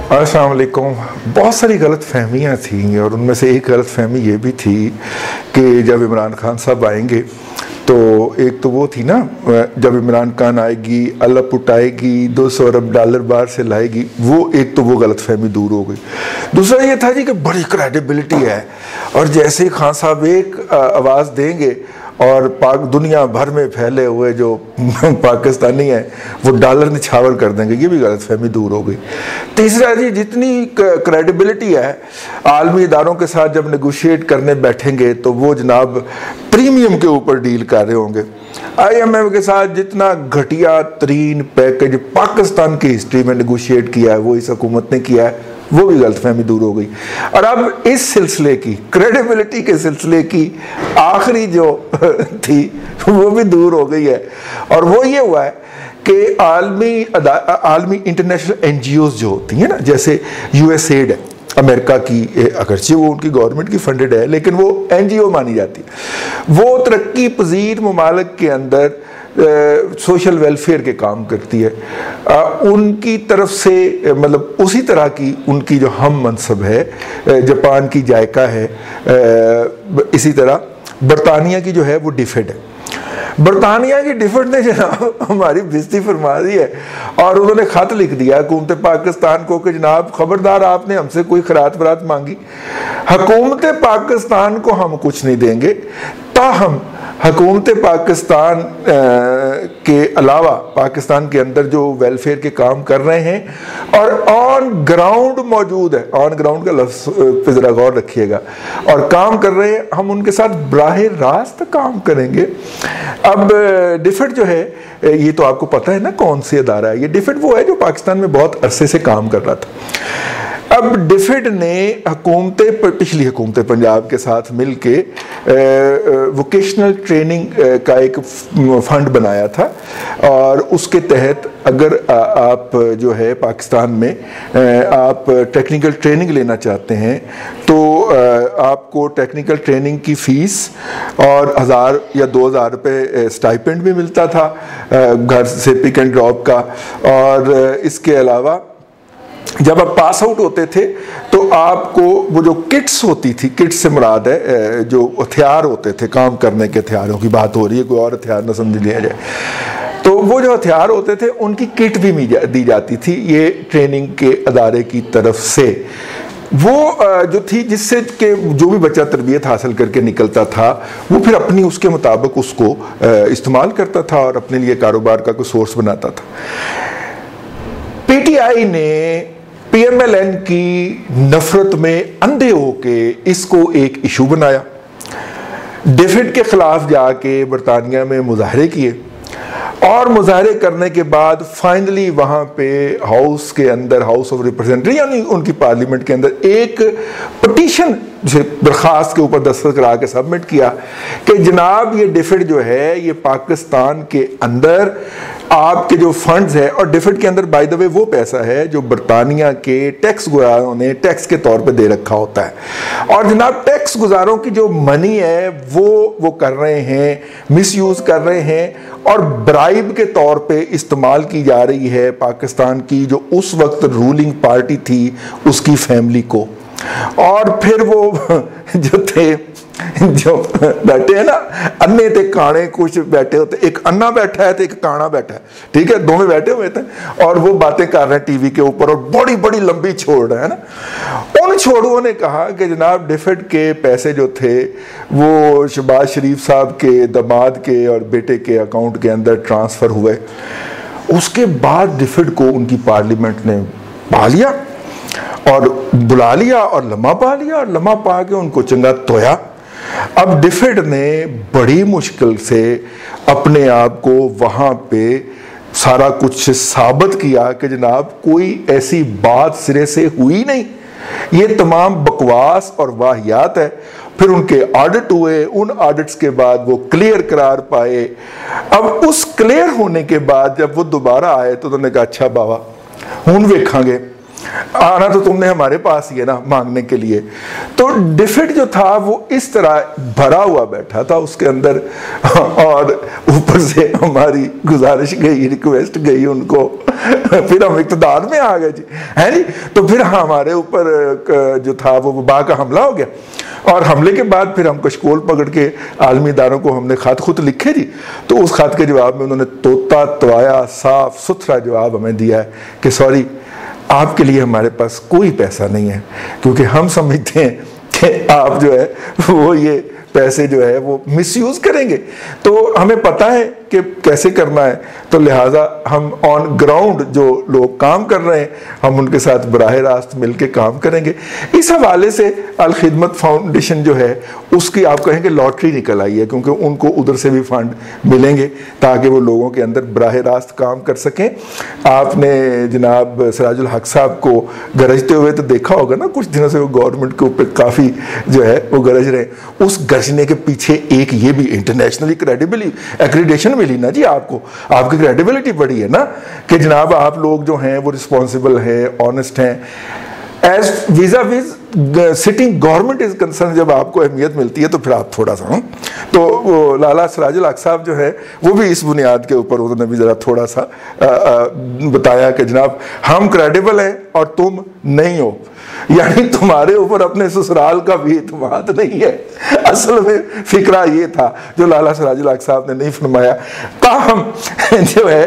अस्सलाम वालेकुम। बहुत सारी गलत फहमियाँ थी और उनमें से एक गलत फहमी ये भी थी कि जब इमरान खान साहब आएंगे तो एक तो वो थी ना, जब इमरान खान आएगी अल्लाह पुटाएगी, 200 अरब डॉलर बाहर से लाएगी, वो एक तो वो गलत फहमी दूर हो गई। दूसरा ये था जी कि बड़ी क्रेडिबिलिटी है और जैसे ही खान साहब एक आवाज़ देंगे और पाक दुनिया भर में फैले हुए जो पाकिस्तानी हैं वो डॉलर निछावर कर देंगे, ये भी गलत फहमी दूर हो गई। तीसरा जी, जितनी क्रेडिबिलिटी है आलमी इदारों के साथ जब नेगोशिएट करने बैठेंगे तो वो जनाब प्रीमियम के ऊपर डील कर रहे होंगे। IMF के साथ जितना घटिया तरीन पैकेज पाकिस्तान की हिस्ट्री में नेगोशिएट किया है वो इस हुकूमत ने किया है, वो भी गलतफहमी दूर हो गई। और अब इस सिलसिले की क्रेडिबिलिटी के सिलसिले की आखिरी जो थी वो भी दूर हो गई है और वो ये हुआ है कि आलमी इंटरनेशनल NGOs जो होती हैं ना, जैसे USAID है अमेरिका की, अगरचे वो उनकी गवर्नमेंट की फंडेड है लेकिन वो NGO मानी जाती है। वो तरक्की पजीर ममालिक के अंदर सोशल वेलफेयर के काम करती है। उनकी तरफ से मतलब उसी तरह की उनकी जो हम मनसब है, जापान की जायका है, इसी तरह बरतानिया की जो है वो डिफेड है। बरतानिया की डिफेड ने जनाब हमारी बेइज्जती फरमा दी है और उन्होंने खत लिख दिया हुकूमत पाकिस्तान को कि जनाब खबरदार, आपने हमसे कोई खरात बरात मांगी, हुकूमत पाकिस्तान को हम कुछ नहीं देंगे, ताहम हुकूमत पाकिस्तान के अलावा पाकिस्तान के अंदर जो वेलफेयर के काम कर रहे हैं और ऑन ग्राउंड मौजूद है, ऑन ग्राउंड का लफ्ज़ पे ज़रा गौर रखिएगा, और काम कर रहे हैं, हम उनके साथ बराह रास्त काम करेंगे। अब डिफेड जो है ये तो आपको पता है ना कौन सी अदारा है, ये डिफेड वो है जो पाकिस्तान में बहुत अरसे से काम कर रहा था। अब डिफेड ने पिछली हुकूमत पंजाब के साथ मिलके वोकेशनल ट्रेनिंग का एक फंड बनाया था और उसके तहत अगर आप जो है पाकिस्तान में आप टेक्निकल ट्रेनिंग लेना चाहते हैं तो आपको टेक्निकल ट्रेनिंग की फ़ीस और 1000 या 2000 रुपये स्टाइपेंड भी मिलता था घर से पिक एंड ड्रॉप का। और इसके अलावा जब आप पास आउट होते थे तो आपको वो जो किट्स होती थी, किट्स से मुराद है जो हथियार होते थे, काम करने के हथियारों की बात हो रही है, कोई और हथियार न समझ लिया जाए, तो वो जो हथियार होते थे उनकी किट भी दी जाती थी ये ट्रेनिंग के अदारे की तरफ से। वो जो थी जिससे कि जो भी बच्चा तरबियत हासिल करके निकलता था वो फिर अपनी उसके मुताबिक उसको इस्तेमाल करता था और अपने लिए कारोबार का कोई सोर्स बनाता था। PTI ने PMLN की नफरत में अंधे होके इसको एक इशू बनाया, डिफेड के खिलाफ जाके बरतानिया में मुजाहरे किए और मुजाहरे करने के बाद फाइनली वहाँ पे हाउस के अंदर, हाउस ऑफ रिप्रेजेंटेटिव यानी उनकी पार्लियामेंट के अंदर एक पटिशन दरखास्त के ऊपर दस्तखत करा के सबमिट किया कि जनाब ये डिफेड जो है ये पाकिस्तान के अंदर आपके जो फंड्स है, और डिफेड के अंदर बाय द वे वो पैसा है जो बरतानिया के टैक्स गुजारों ने टैक्स के तौर पे दे रखा होता है, और जनाब टैक्स गुजारों की जो मनी है वो कर रहे हैं, मिसयूज कर रहे हैं और ब्राइब के तौर पे इस्तेमाल की जा रही है पाकिस्तान की जो उस वक्त रूलिंग पार्टी थी उसकी फैमिली को। और फिर वो जो थे जो बैठे हैं ना, अन्ने थे काने कुछ बैठे होते, एक अन्ना बैठा है तो एक काना बैठा है, ठीक है, दोनों बैठे हुए थे और वो बातें कर रहे हैं टीवी के ऊपर और बड़ी बड़ी लंबी छोड़ है ना। उन छोड़ुओं ने कहा कि जनाब डिफेड के पैसे जो थे वो शहबाज शरीफ साहब के दामाद के और बेटे के अकाउंट के अंदर ट्रांसफ़र हुए। उसके बाद डिफेड को उनकी पार्लियामेंट ने पा लिया और बुला लिया और लम्हा पा लिया और लम्हा पा के उनको चंगा तोया। अब डिफेड ने बड़ी मुश्किल से अपने आप को वहाँ पे सारा कुछ साबित किया कि जनाब कोई ऐसी बात सिरे से हुई नहीं, ये तमाम बकवास और वाहियात है। फिर उनके ऑडिट हुए, उन ऑडिट्स के बाद वो क्लियर करार पाए। अब उस क्लियर होने के बाद जब वो दोबारा आए तो उन्होंने कहा अच्छा बाबा हुण वेखांगे। आना तो तुमने हमारे पास ही है ना मांगने के लिए। तो डिफिट जो था वो इस तरह भरा हुआ बैठा था उसके अंदर, और ऊपर से हमारी गुजारिश गई, रिक्वेस्ट गई उनको, फिर हम इक़्तिदार में आ गए जी, है जी। तो फिर हमारे ऊपर जो था वो वबा का हमला हो गया, और हमले के बाद फिर हम कशकोल पकड़ के आलमी इदारों को हमने खत खुद लिखे जी। तो उस खत के जवाब में उन्होंने तोता तवाया साफ सुथरा जवाब हमें दिया है कि सॉरी, आपके लिए हमारे पास कोई पैसा नहीं है, क्योंकि हम समझते हैं कि आप जो है वो ये पैसे जो है वो मिसयूज करेंगे। तो हमें पता है कि कैसे करना है, तो लिहाजा हम ऑन ग्राउंड जो लोग काम कर रहे हैं हम उनके साथ बराह रास्त मिलकर काम करेंगे। इस हवाले से अल खिदमत फाउंडेशन जो है उसकी आप कहेंगे लॉटरी निकल आई है, क्योंकि उनको उधर से भी फंड मिलेंगे ताकि वो लोगों के अंदर बराह रास्त काम कर सकें। आपने जनाब सिराजुल हक साहब को गरजते हुए तो देखा होगा ना, कुछ दिनों से वो गवर्नमेंट के ऊपर काफ़ी जो है वो गरज रहे हैं। उस गरजने के पीछे एक ये भी इंटरनेशनली क्रेडिबिलिटी एक्रेडिटेशन मिली ना जी आपको, आपकी क्रेडिबिलिटी बढ़ी है ना कि जनाब आप लोग जो हैं वो रिस्पॉन्सिबल है, ऑनेस्ट हैं। As vis-a-vis sitting government is concern, जब आपको अहमियत मिलती है तो फिर आप थोड़ा सा तो वो लाला सिराजुल हक साहब जो है वो भी इस बुनियाद के ऊपर उन्होंने भी ज़रा थोड़ा सा बताया कि जनाब हम क्रेडिबल हैं और तुम नहीं हो, यानी तुम्हारे ऊपर अपने ससुराल का भी इत्मीनान नहीं है। असल में फिक्रा ये था जो लाला सिराजुल हक साहब ने नहीं फरमाया। ताहम जो है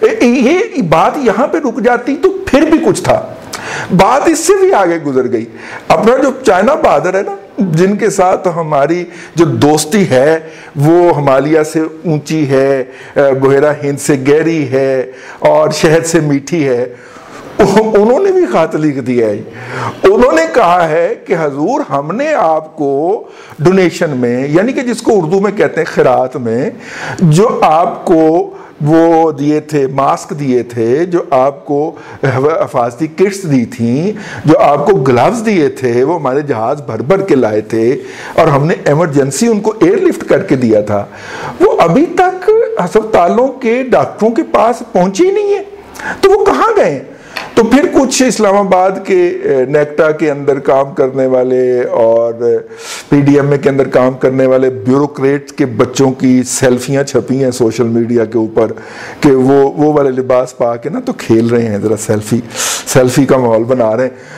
ये बात यहाँ पे रुक जाती तो फिर भी कुछ था, बात इससे भी आगे गुजर गई। अपना जो चाइना बहादुर है ना, जिनके साथ हमारी जो दोस्ती है वो हिमालय से ऊंची है, बहेरा हिंद से गहरी है और शहद से मीठी है, उन्होंने भी खत लिख दिया है। उन्होंने कहा है कि हजूर हमने आपको डोनेशन में, यानी कि जिसको उर्दू में कहते हैं खैरात में, जो आपको वो दिए थे, मास्क दिए थे, जो आपको हिफाजती किट्स दी थी, जो आपको ग्लव्स दिए थे, वो हमारे जहाज भर भर के लाए थे और हमने इमरजेंसी उनको एयरलिफ्ट करके दिया था, वो अभी तक अस्पतालों के डॉक्टरों के पास पहुंचे ही नहीं है। तो वो कहाँ गए? तो फिर कुछ इस्लामाबाद के नेक्टा के अंदर काम करने वाले और पीडीएमए के अंदर काम करने वाले ब्यूरोक्रेट के बच्चों की सेल्फियां छपी हैं सोशल मीडिया के ऊपर कि वो वाले लिबास पा के ना तो खेल रहे हैं, ज़रा सेल्फी का माहौल बना रहे हैं।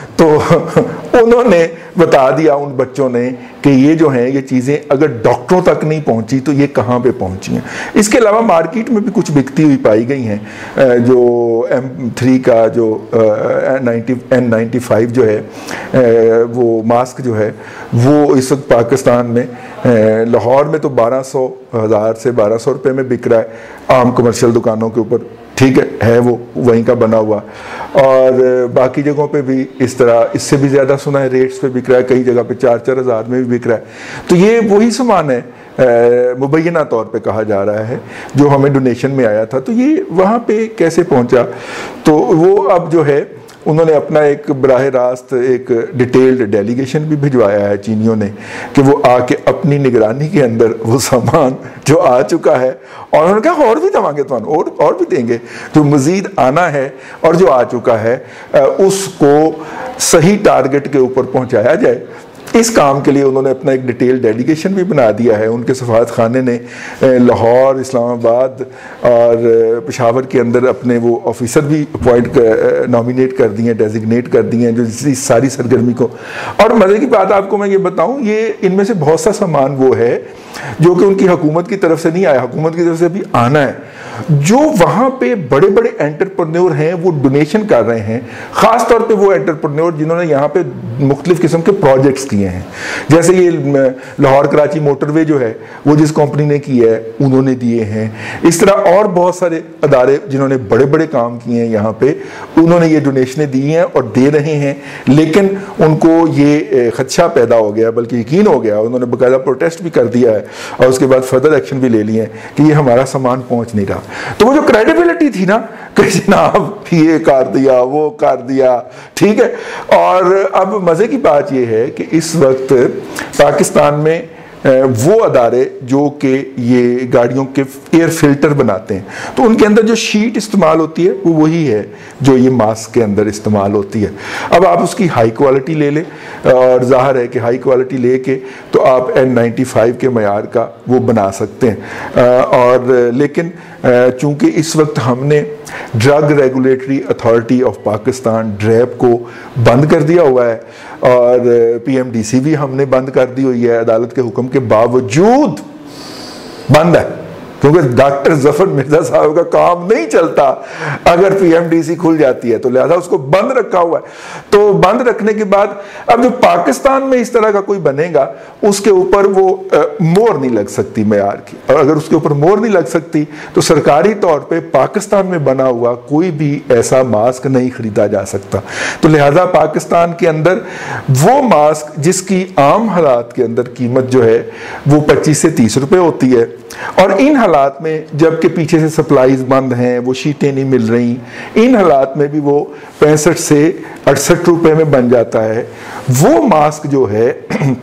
तो उन्होंने बता दिया उन बच्चों ने कि ये जो हैं ये चीज़ें अगर डॉक्टरों तक नहीं पहुंची तो ये कहाँ पे पहुंची हैं। इसके अलावा मार्केट में भी कुछ बिकती हुई पाई गई हैं। जो M3 का जो N95 जो है वो मास्क जो है वो इस वक्त पाकिस्तान में लाहौर में तो 1200 से 1200 रुपये में बिक रहा है आम कमर्शियल दुकानों के ऊपर, ठीक है वो वहीं का बना हुआ, और बाकी जगहों पे भी इस तरह इससे भी ज़्यादा सुना है रेट्स पे बिक रहा है, कई जगह पे 4-4 हज़ार में भी बिक रहा है। तो ये वही सामान है मुबैना तौर पे कहा जा रहा है जो हमें डोनेशन में आया था। तो ये वहाँ पे कैसे पहुँचा, तो वो अब जो है उन्होंने अपना एक बराह रास्त एक डिटेल्ड डेलीगेशन भी भिजवाया है चीनियों ने कि वो आके अपनी निगरानी के अंदर वो सामान जो आ चुका है, और उन्होंने कहा और भी देवांगे तो और भी देंगे, जो मज़ीद आना है और जो आ चुका है उसको सही टारगेट के ऊपर पहुंचाया जाए। इस काम के लिए उन्होंने अपना एक डिटेल डेलीगेशन भी बना दिया है। उनके सफारत खाने ने लाहौर, इस्लामाबाद और पेशावर के अंदर अपने वो ऑफिसर भी नॉमिनेट कर दिए हैं, डेजिग्नेट कर दिए हैं जो इस सारी सरगर्मी को। और मज़े की बात आपको मैं ये बताऊं, ये इनमें से बहुत सा सामान वो है जो कि उनकी हुकूमत की तरफ से नहीं आया, हुकूमत की तरफ से भी आना है। जो वहाँ पे बड़े बड़े एंटरप्रेन्योर हैं वो डोनेशन कर रहे हैं, ख़ास तौर पे वो एंटरप्रेन्योर जिन्होंने यहाँ पे मुख्तलिफ़ किस्म के प्रोजेक्ट्स किए हैं, जैसे ये लाहौर कराची मोटरवे जो है वो जिस कंपनी ने की है उन्होंने दिए हैं। इस तरह और बहुत सारे अदारे जिन्होंने बड़े बड़े काम किए हैं यहाँ पे, उन्होंने ये डोनेशनें दी हैं और दे रहे हैं। लेकिन उनको ये खदशा पैदा हो गया, बल्कि यकीन हो गया, उन्होंने बाकायदा प्रोटेस्ट भी कर दिया है और उसके बाद फर्दर एक्शन भी ले लिए हैं कि ये हमारा सामान पहुँच नहीं रहा। तो वो जो क्रेडिबिलिटी थी ना कि जनाब ये कर दिया वो कर दिया, ठीक है। और अब मज़े की बात ये है कि इस वक्त पाकिस्तान में वो अदारे जो कि ये गाड़ियों के एयर फिल्टर बनाते हैं, तो उनके अंदर जो शीट इस्तेमाल होती है वो वही है जो ये मास्क के अंदर इस्तेमाल होती है। अब आप उसकी हाई क्वालिटी ले लें, और जाहिर है कि हाई क्वालिटी लेके तो आप N95 के मयार का वो बना सकते हैं। और लेकिन चूंकि इस वक्त हमने drug regulatory authority of Pakistan DRAP को बंद कर दिया हुआ है, और PMDC भी हमने बंद कर दी हुई है, अदालत के हुक्म के बावजूद बंद है, क्योंकि डॉक्टर जफर मिर्जा साहब का काम नहीं चलता अगर PMDC खुल जाती है, तो लिहाजा उसको बंद रखा हुआ है। तो बंद रखने के बाद अब जो पाकिस्तान में इस तरह का कोई बनेगा उसके ऊपर वो मोहर नहीं लग सकती मयार की, और अगर उसके ऊपर मोहर नहीं लग सकती तो सरकारी तौर पे पाकिस्तान में बना हुआ कोई भी ऐसा मास्क नहीं खरीदा जा सकता। तो लिहाजा पाकिस्तान के अंदर वो मास्क जिसकी आम हालात के अंदर कीमत जो है वो 25 से 30 रुपए होती है, और इन हालात में जबकि पीछे से सप्लाईज बंद हैं, वो शीटें नहीं मिल रही, इन हालात में भी वो 65 से 68 रुपए में बन जाता है वो मास्क जो है।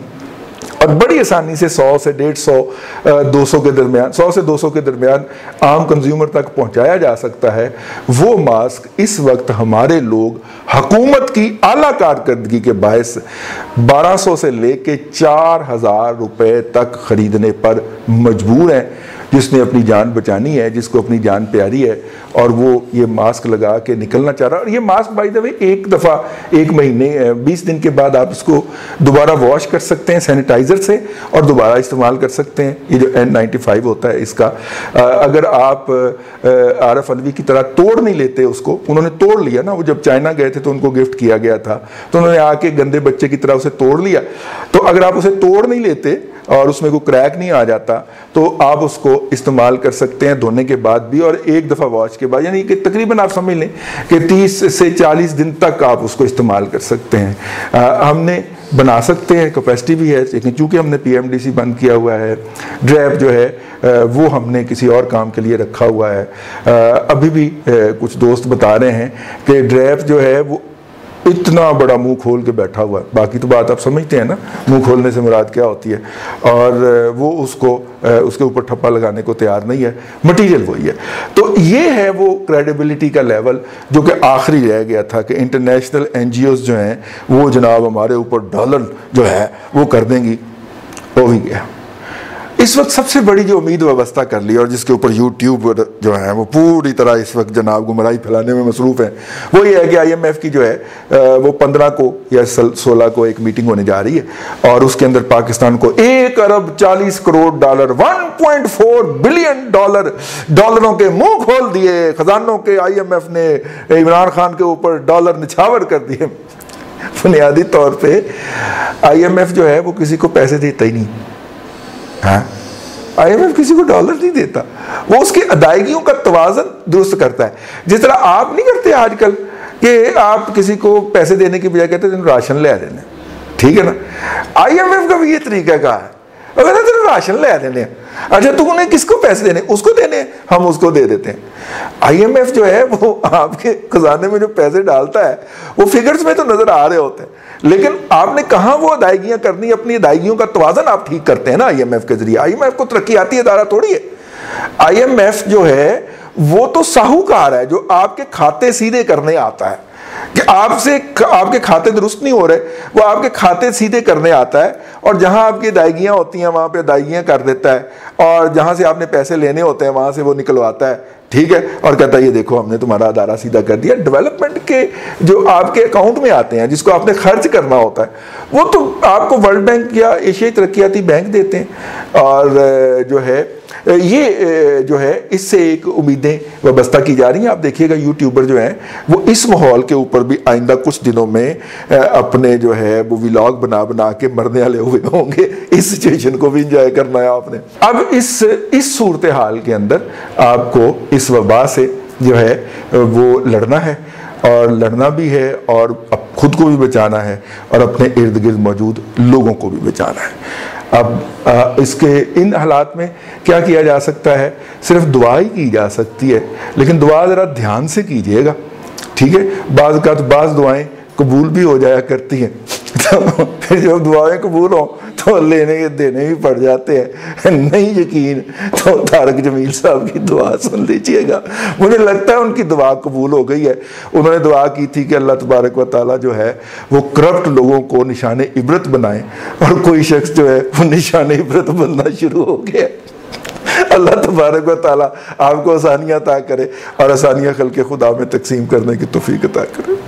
और बड़ी आसानी से 100 से 150 200 के दरमियान, 100 से 200 के दरमियान आम कंज्यूमर तक पहुंचाया जा सकता है। वो मास्क इस वक्त हमारे लोग हुकूमत की आला कारकर्दगी के बायस 1200 से लेके 4000 रुपए तक खरीदने पर मजबूर हैं। जिसने अपनी जान बचानी है, जिसको अपनी जान प्यारी है, और वो ये मास्क लगा के निकलना चाह रहा है। और ये मास्क बाय द वे एक दफ़ा 1 महीने 20 दिन के बाद आप इसको दोबारा वॉश कर सकते हैं सैनिटाइजर से और दोबारा इस्तेमाल कर सकते हैं। ये जो N95 होता है इसका अगर आप आरफ अलवी की तरह तोड़ नहीं लेते उसको, उन्होंने तोड़ लिया ना, वो जब चाइना गए थे तो उनको गिफ्ट किया गया था, तो उन्होंने आके गंदे बच्चे की तरह उसे तोड़ लिया। तो अगर आप उसे तोड़ नहीं लेते और उसमें कोई क्रैक नहीं आ जाता तो आप उसको इस्तेमाल कर सकते हैं धोने के बाद भी, और एक दफ़ा वॉश के बाद, यानी कि तकरीबन आप समझ लें कि 30 से 40 दिन तक आप उसको इस्तेमाल कर सकते हैं। हमने बना सकते हैं, कैपेसिटी भी है, लेकिन चूंकि हमने PMDC बंद किया हुआ है, ड्रैब जो है वो हमने किसी और काम के लिए रखा हुआ है। अभी भी कुछ दोस्त बता रहे हैं कि ड्रैब जो है वो इतना बड़ा मुंह खोल के बैठा हुआ है। बाकी तो बात आप समझते हैं ना, मुंह खोलने से मुराद क्या होती है, और वो उसको उसके ऊपर ठप्पा लगाने को तैयार नहीं है, मटेरियल वही है। तो ये है वो क्रेडिबिलिटी का लेवल जो कि आखिरी रह गया था कि इंटरनेशनल NGOs जो हैं वो जनाब हमारे ऊपर डॉलर जो है वो कर देंगी, हो ही गया। इस वक्त सबसे बड़ी जो उम्मीद व्यवस्था कर ली और जिसके ऊपर YouTube जो है वो पूरी तरह इस वक्त जनाब गुमराही फैलाने में मसरूफ़ है, वो ये है कि IMF की जो है वो 15 को या 16 को एक मीटिंग होने जा रही है, और उसके अंदर पाकिस्तान को 1 अरब 40 करोड़ डॉलर 1.4 बिलियन डॉलरों के मुंह खोल दिए खजानों के। IMF ने इमरान खान के ऊपर डॉलर निछावर कर दिए। बुनियादी तौर पर IMF जो है वो किसी को पैसे देता ही नहीं। हाँ, IMF किसी को डॉलर नहीं देता, वो उसकी अदायगियों का तवाज़न दुरुस्त करता है। जिस तरह आप नहीं करते आजकल कि आप किसी को पैसे देने की बजाय कहते हैं राशन ले देने, ठीक है ना। IMF का भी ये तरीका का है, अगर तेरे राशन ले देने, अच्छा तू उन्हें किसको पैसे देने, उसको देने, हम उसको दे देते हैं। IMF जो है वो आपके खजाने में जो पैसे डालता है वो फिगर्स में तो नजर आ रहे होते हैं, लेकिन आपने कहाँ वो अदायगियां करनी, अपनी अदायगियों का तवाज़न आप ठीक करते हैं ना IMF के जरिए। IMF को तरक्याती इदारा थोड़ी है। IMF जो है वो तो साहूकार है जो आपके खाते सीधे करने आता है, कि आपके खाते दुरुस्त नहीं हो रहे, वो आपके खाते सीधे करने आता है, और जहां आपकी अदायगियां होती हैं वहां पे अदायगियां कर देता है, और जहां से आपने पैसे लेने होते हैं वहां से वो निकलवाता है, ठीक है, और कहता है ये देखो हमने तुम्हारा अदारा सीधा कर दिया। डेवलपमेंट के जो आपके अकाउंट में आते हैं जिसको आपने खर्च करना होता है वो तो आपको वर्ल्ड बैंक या एशियाई तरक्याती बैंक देते हैं, और जो है ये जो है इससे एक उम्मीदें वाबस्ता की जा रही हैं। आप देखिएगा यूट्यूबर जो हैं वो इस माहौल के ऊपर भी आइंदा कुछ दिनों में अपने जो है वो व्लॉग बना बना के मरने वाले हुए होंगे। इस सिचुएशन को भी इंजॉय करना है आपने। अब इस सूरत हाल के अंदर आपको इस वबा से जो है वो लड़ना है, और लड़ना भी है, और खुद को भी बचाना है, और अपने इर्द गिर्द मौजूद लोगों को भी बचाना है। अब इसके इन हालात में क्या किया जा सकता है? सिर्फ दुआ ही की जा सकती है, लेकिन दुआ ज़रा ध्यान से कीजिएगा, ठीक है। बाज़ दुआएं कबूल भी हो जाया करती हैं तो फिर जब दुआएं कबूल हो तो तो लेने देने भी पड़ जाते हैं। नहीं यकीन तो तारक जमील साहब की दुआ सुन लीजिएगा। मुझे लगता है उनकी दुआ कबूल हो गई है। उन्होंने दुआ की थी कि अल्लाह तबारक व तआला जो है वो करप्ट लोगों को निशान इबरत बनाए, और कोई शख्स जो है वो निशान इबरत बनना शुरू हो गया। अल्लाह तबारक व तआला आपको आसानियाँ अता करे और आसानियाँ खल्क़े खुदा में तकसीम करने की तौफीक अता करे।